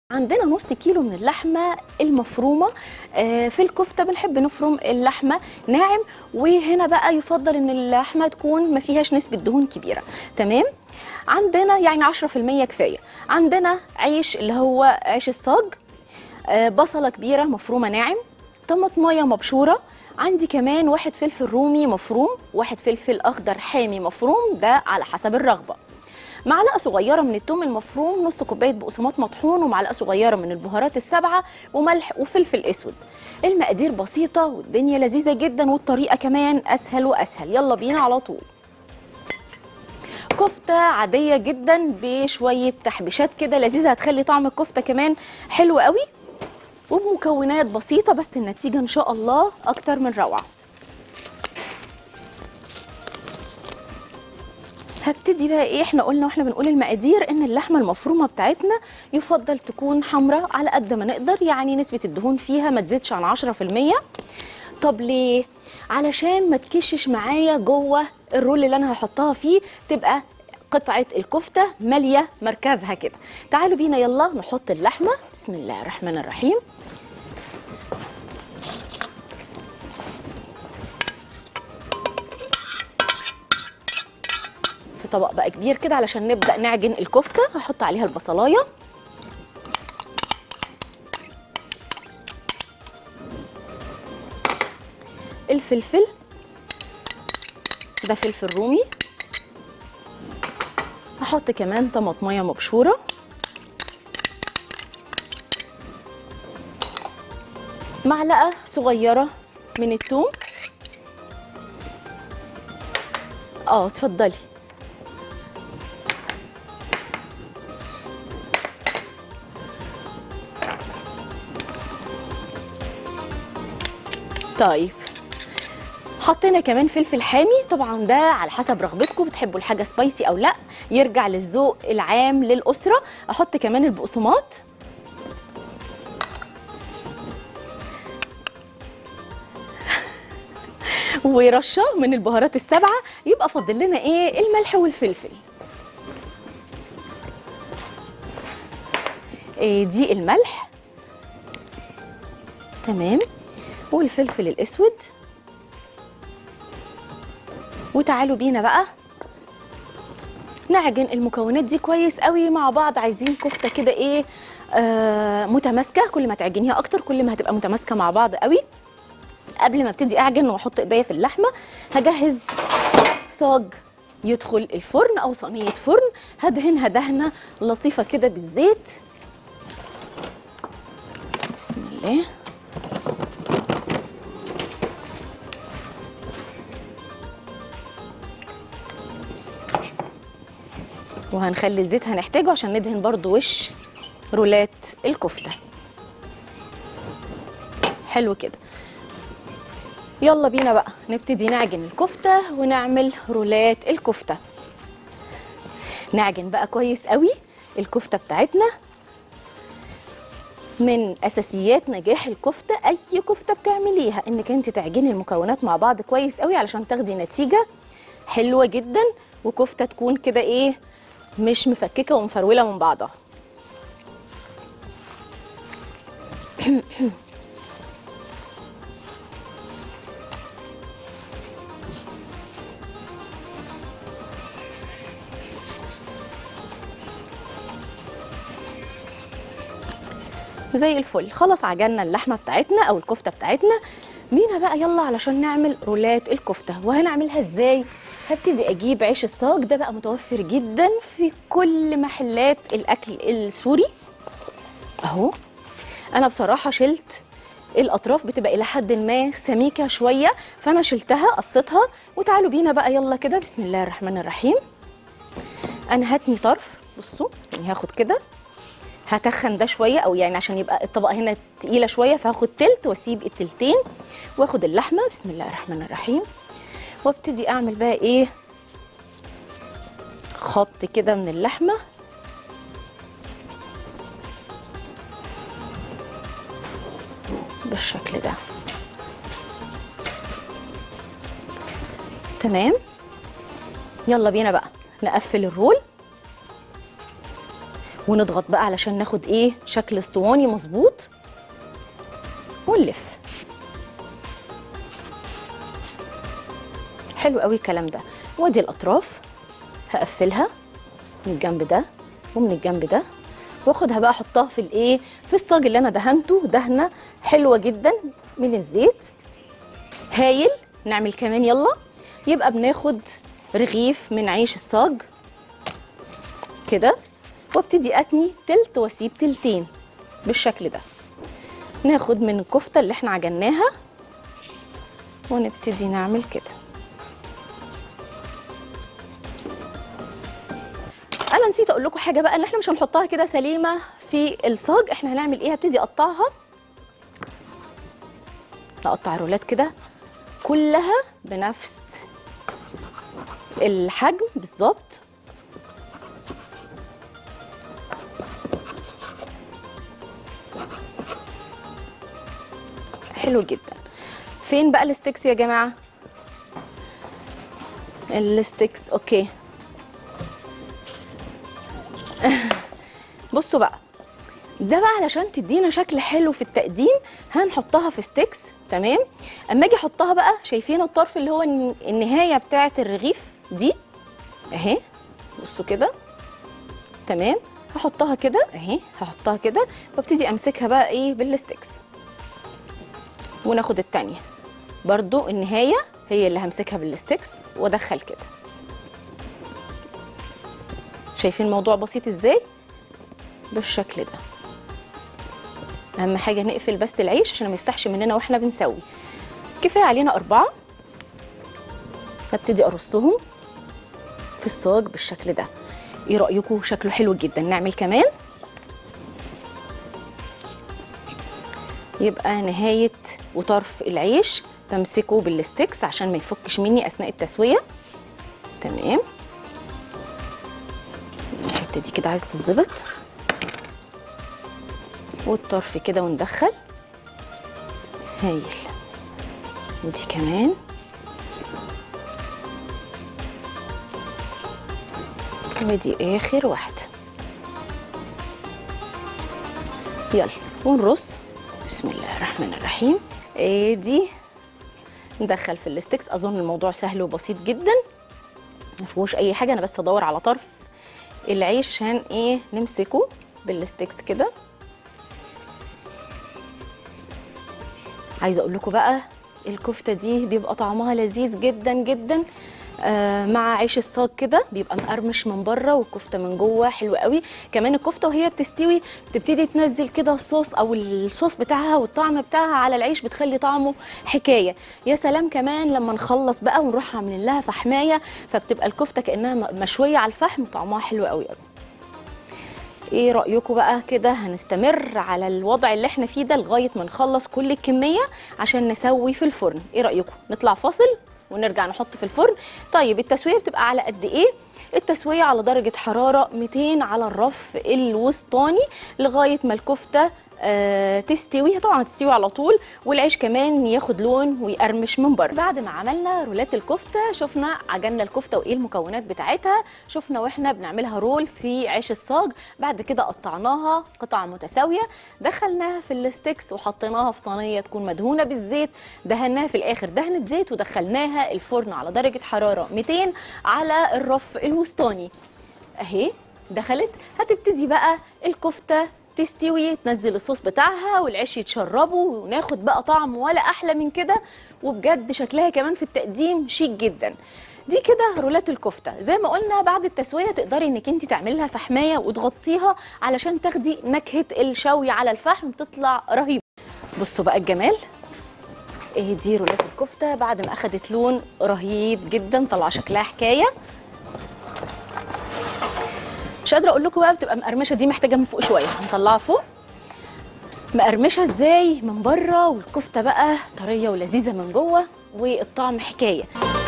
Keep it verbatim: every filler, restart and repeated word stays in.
عندنا نص كيلو من اللحمه المفرومه. في الكفته بنحب نفرم اللحمه ناعم، وهنا بقى يفضل ان اللحمه تكون ما فيهاش نسبه دهون كبيره. تمام. عندنا يعني عشرة في المية كفايه. عندنا عيش اللي هو عيش الصاج، بصله كبيره مفرومه ناعم، طماطمايه مبشوره، عندي كمان واحد فلفل رومي مفروم، واحد فلفل اخضر حامي مفروم، ده على حسب الرغبه، معلقه صغيره من الثوم المفروم، نص كوبايه بقسماط مطحون، ومعلقه صغيره من البهارات السبعه، وملح وفلفل اسود. المقادير بسيطه والدنيا لذيذه جدا، والطريقه كمان اسهل واسهل. يلا بينا على طول. كفته عاديه جدا بشويه تحبيشات كده لذيذه هتخلي طعم الكفته كمان حلو قوي، وبمكونات بسيطه بس النتيجه ان شاء الله اكتر من روعه. هبتدي بقى ايه، احنا قلنا واحنا بنقول المقادير ان اللحمه المفرومه بتاعتنا يفضل تكون حمراء على قد ما نقدر، يعني نسبه الدهون فيها ما تزيدش عن عشرة في المية. طب ليه؟ علشان ما تكشش معايا جوه الرول اللي انا هحطها فيه، تبقى قطعه الكفته ماليه مركزها كده. تعالوا بينا يلا نحط اللحمه. بسم الله الرحمن الرحيم. في طبق بقى كبير كده علشان نبدأ نعجن الكفتة. هحط عليها البصلاية، الفلفل ده فلفل رومي، هحط كمان طماطمية مبشورة، معلقة صغيرة من الثوم. اه اتفضلي. طيب حطينا كمان فلفل حامي، طبعا ده على حسب رغبتكم، بتحبوا الحاجه سبايسي او لا، يرجع للذوق العام للاسره. احط كمان البقسماط، ورشه من البهارات السبعه. يبقى فاضل لنا ايه؟ الملح والفلفل. إيه دي الملح، تمام، والفلفل الاسود. وتعالوا بينا بقى نعجن المكونات دي كويس قوي مع بعض. عايزين كفته كده ايه، آه متماسكه، كل ما تعجنيها اكتر كل ما هتبقى متماسكه مع بعض قوي. قبل ما ابتدي اعجن واحط ايديا في اللحمه، هجهز صاج يدخل الفرن او صينيه فرن، هدهنها دهنه لطيفه كده بالزيت. بسم الله. وهنخلي الزيت هنحتاجه عشان ندهن برضو وش رولات الكفته. حلو كده. يلا بينا بقى نبتدي نعجن الكفته ونعمل رولات الكفته. نعجن بقى كويس قوي الكفته بتاعتنا. من اساسيات نجاح الكفته، اي كفته بتعمليها، انك انت تعجني المكونات مع بعض كويس قوي علشان تاخدي نتيجه حلوه جدا، وكفته تكون كده ايه، مش مفككه ومفروله من بعضها. زي الفل. خلاص عجننا اللحمه بتاعتنا او الكفته بتاعتنا. بينا بقى يلا علشان نعمل رولات الكفته. وهنعملها ازاي؟ هبتدي اجيب عيش الصاج، ده بقى متوفر جدا في كل محلات الاكل السوري اهو. انا بصراحه شلت الاطراف، بتبقى الى حد ما سميكه شويه، فانا شلتها قصيتها. وتعالوا بينا بقى يلا كده. بسم الله الرحمن الرحيم. انا هتني طرف، بصوا يعني هاخد كده، هتخن ده شويه، او يعني عشان يبقى الطبقه هنا تقيله شويه، فهاخد تلت واسيب التلتين، واخد اللحمه. بسم الله الرحمن الرحيم. وابتدي اعمل بقى ايه، خط كده من اللحمه بالشكل ده. تمام. يلا بينا بقى نقفل الرول ونضغط بقى علشان ناخد ايه شكل اسطواني مظبوط، ونلف. حلو قوي الكلام ده. وادي الاطراف هقفلها من الجنب ده ومن الجنب ده، واخدها بقى احطها في الايه في الصاج اللي انا دهنته دهنه حلوه جدا من الزيت. هايل. نعمل كمان يلا. يبقى بناخد رغيف من عيش الصاج كده، وابتدي اتني تلت واسيب تلتين بالشكل ده. ناخد من الكفته اللي احنا عجناها ونبتدي نعمل كده. انا نسيت اقول لكم حاجه بقى، ان احنا مش هنحطها كده سليمه في الصاج. احنا هنعمل ايه؟ هبتدي اقطعها، نقطع رولات كده كلها بنفس الحجم بالظبط. حلو جدا. فين بقى الستيكس يا جماعه؟ الستيكس اوكي. بصوا بقى، ده بقى علشان تدينا شكل حلو في التقديم هنحطها في ستيكس. تمام. اما اجي احطها بقى، شايفين الطرف اللي هو النهايه بتاعه الرغيف دي اهي، بصوا كده. تمام. هحطها كده اهي، هحطها كده وابتدي امسكها بقى ايه بالستيكس، وناخد التانيه برضو النهايه هي اللي همسكها بالستيكس وادخل كده. شايفين الموضوع بسيط ازاي؟ بالشكل ده. اهم حاجه نقفل بس العيش عشان ما يفتحش مننا واحنا بنسوي. كفايه علينا اربعه. هبتدي ارصهم في الصاج بالشكل ده. ايه رايكم؟ شكله حلو جدا. نعمل كمان. يبقى نهايه وطرف العيش بمسكه بالستيكس عشان ما يفكش مني اثناء التسويه. تمام. الحته دي كده عايزه تتظبط، والطرف كده وندخل. هايل. ودي كمان. ودي اخر واحده. يلا ونرص. بسم الله الرحمن الرحيم. ادي ندخل في الستيكس. اظن الموضوع سهل وبسيط جدا، ما فيهوش اي حاجه. انا بس ادور على طرف العيش عشان ايه نمسكه بالستيكس كده. عايزه اقول لكم بقى الكفته دي بيبقى طعمها لذيذ جدا جدا آه مع عيش الصاج كده، بيبقى مقرمش من بره والكفته من جوه حلوه قوي. كمان الكفته وهي بتستوي بتبتدي تنزل كده الصوص او الصوص بتاعها والطعم بتاعها على العيش، بتخلي طعمه حكايه. يا سلام كمان لما نخلص بقى ونروح عاملين لها فحمايه، فبتبقى الكفته كانها مشويه على الفحم وطعمها حلو قوي قوي. ايه رايكم بقى كده؟ هنستمر على الوضع اللي احنا فيه ده لغايه ما نخلص كل الكميه عشان نسوي في الفرن. ايه رايكم نطلع فاصل ونرجع نحط في الفرن؟ طيب التسويه بتبقى على قد ايه؟ التسويه على درجه حراره مئتين على الرف الوسطاني لغايه ما الكفته آه تستوي. طبعا تستوي على طول، والعيش كمان ياخد لون ويقرمش من بره. بعد ما عملنا رولات الكفته، شفنا عجننا الكفته وايه المكونات بتاعتها، شفنا واحنا بنعملها رول في عيش الصاج. بعد كده قطعناها قطع متساويه، دخلناها في الستيكس وحطيناها في صينيه تكون مدهونه بالزيت، دهناها في الاخر دهنه زيت، ودخلناها الفرن على درجه حراره مئتين على الرف الوسطاني. اهي دخلت. هتبتدي بقى الكفته تستوي، تنزل الصوص بتاعها والعيش يتشربوا، وناخد بقى طعم ولا احلى من كده. وبجد شكلها كمان في التقديم شيك جدا. دي كده رولات الكفته. زي ما قلنا بعد التسويه تقدري انك انت تعملي لها فحمايه وتغطيها علشان تاخدي نكهه الشوي على الفحم، تطلع رهيبه. بصوا بقى الجمال. ايه دي رولات الكفته بعد ما اخدت لون رهيب جدا، طلع شكلها حكايه. مش قادره اقول لكم بقى بتبقى مقرمشه، دي محتاجه من فوق شويه. هنطلعها فوق مقرمشه ازاي من بره، والكفته بقى طريه ولذيذه من جوه، والطعم حكايه.